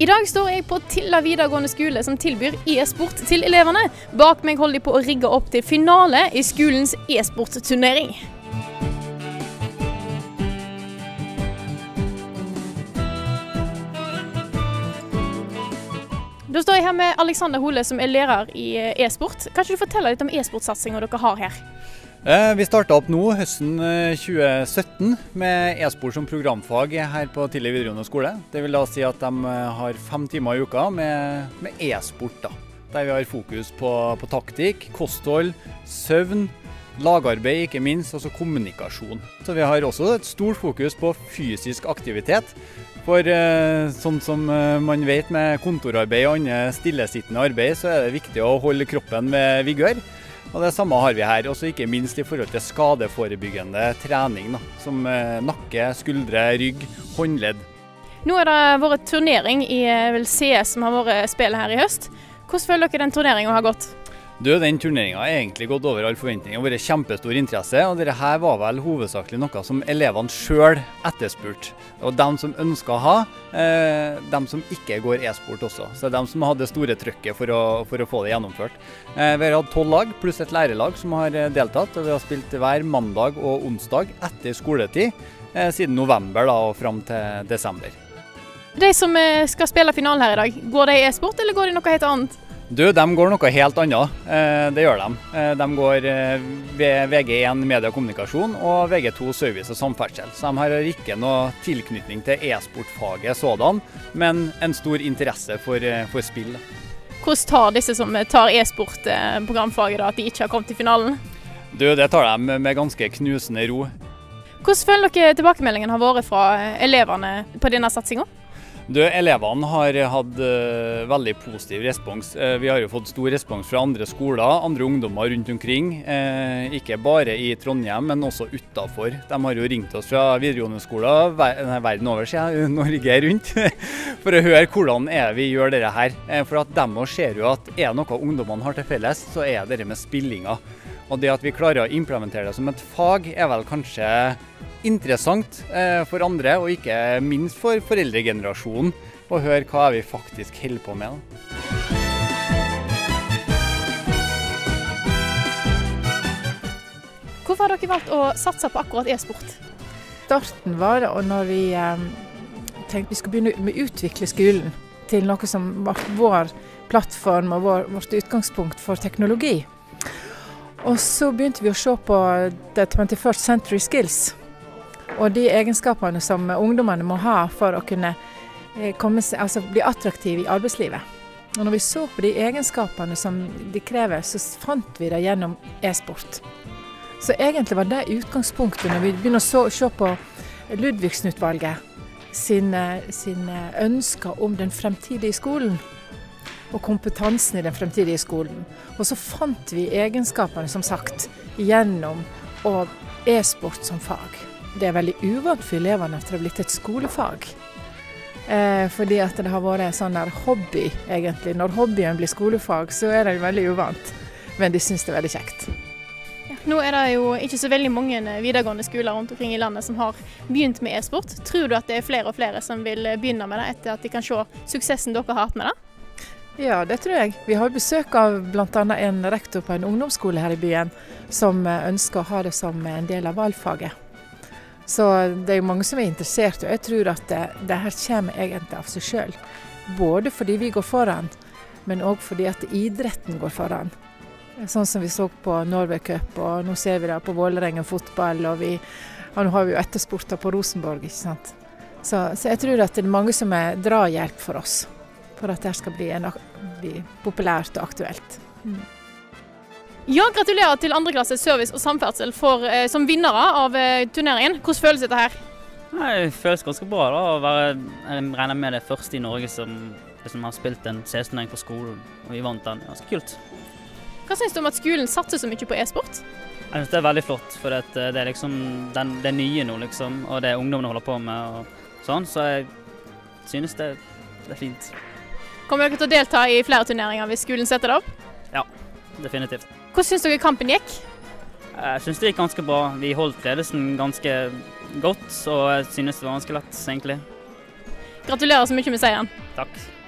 I dag står jeg på Tilla videregående skole som tilbyr e-sport til elevene. Bak meg holder de på å rigge opp til finale i skolens e-sportturnering. Da står jeg her med Alexander Hole som er lærer i e-sport. Kan ikke du fortelle litt om e-sportsatsingen dere har her? Vi startet opp nå høsten 2017 med e-sport som programfag her på Tilla videregående skole. Det vil da si at de har 5 timer i uka med e-sport, der vi har fokus på taktikk, kosthold, søvn, lagarbeid ikke minst, og så kommunikasjon. Så vi har også et stort fokus på fysisk aktivitet. For sånn som man vet med kontorarbeid og annet stillesittende arbeid, så er det viktig å holde kroppen ved vigør. Og det samme har vi her, også ikke minst i forhold til skadeforebyggende trening, som nakke, skuldre, rygg, håndledd. Nå er det vært turnering i CS som har vært spillet her i høst. Hvordan føler dere den turneringen har gått? Den turneringen har egentlig gått over all forventning og vært kjempestor interesse, og dette her var vel hovedsakelig noe som elevene selv etterspurte. Og de som ønsket å ha, de som ikke går e-sport også. Så de som hadde store trykket for å få det gjennomført. Vi har hatt 12 lag pluss et lærerlag som har deltatt, og vi har spilt hver mandag og onsdag etter skoletid siden november og frem til desember. De som skal spille finalen her i dag, går de e-sport eller går de noe helt annet? De går noe helt annet, det gjør de. De går ved VG1 media og kommunikasjon og VG2 service og samferdsel. Så de har ikke noe tilknytning til e-sportfaget sådan, men en stor interesse for spill. Hvordan tar disse som tar e-sport-programfaget da, at de ikke har kommet til finalen? Det tar de med ganske knusende ro. Hvordan føler dere tilbakemeldingen har vært fra elevene på denne satsingen? Elevene har hatt veldig positiv respons. Vi har jo fått stor respons fra andre skoler, andre ungdommer rundt omkring. Ikke bare i Trondheim, men også utenfor. De har jo ringt oss fra videregående skoler, verden over, Norge rundt, for å høre hvordan vi gjør dette her. For at de ser jo at noe ungdommene har til felles, så det med spillinga. Og det at vi klarer å implementere det som et fag vel kanskje interessant for andre, og ikke minst for foreldregenerasjonen, å høre hva vi faktisk holder på med. Hvorfor har dere valgt å satse på akkurat e-sport? Starten var det når vi tenkte vi skulle begynne med å utvikle skolen til noe som var vår plattform og vårt utgangspunkt for teknologi. Og så begynte vi å se på the 21st Century Skills, og de egenskapene som ungdommene må ha for å kunne bli attraktive i arbeidslivet. Og når vi så på de egenskapene som de krever, så fant vi det gjennom e-sport. Så egentlig var det utgangspunktet når vi begynner å se på Ludvigsen-utvalget sine ønsker om den fremtidige skolen og kompetansen i den fremtidige skolen. Og så fant vi egenskapene, som sagt, gjennom e-sport som fag. Det er veldig uvant for elevene at det har blitt et skolefag. Fordi at det har vært en sånn der hobby, egentlig. Når hobbyen blir skolefag, så det veldig uvant. Men de synes det er veldig kjekt. Ja, nå det jo ikke så veldig mange videregående skoler rundt omkring i landet som har begynt med e-sport. Tror du at det flere og flere som vil begynne med det etter at de kan se suksessen dere har hatt med det? Ja, det tror jeg. Vi har besøk av blant annet en rektor på en ungdomsskole her i byen som ønsker å ha det som en del av valgfaget. Så det jo mange som interessert, og jeg tror at det her kommer egentlig av seg selv. Både fordi vi går foran, men også fordi at idretten går foran. Sånn som vi så på Norway Cup, og nå ser vi det på Vålerengen fotball, og nå har vi jo etterspurter på Rosenborg, ikke sant? Så jeg tror at det mange som drahjelp for oss, for at det skal bli populært og aktuelt. Ja, gratulerer til andre klasse service og samferdsel som vinnere av turneringen. Hvordan føles dette her? Det føles ganske bra da, jeg regner med det første i Norge som har spilt en CS-turnering på skolen, og vi vant den. Ganske kult. Hva synes du om at skolen satser så mye på e-sport? Jeg synes det veldig flott, for det liksom det nye nå, liksom, og det ungdommene holder på med, og sånn, så jeg synes det fint. Kommer dere til å delta i flere turneringer hvis skolen setter det opp? Ja, definitivt. Hvordan synes dere kampen gikk? Jeg synes det gikk ganske bra. Vi holdt ledelsen ganske godt, og jeg synes det var ganske lett, egentlig. Gratulerer så mye med seieren. Takk.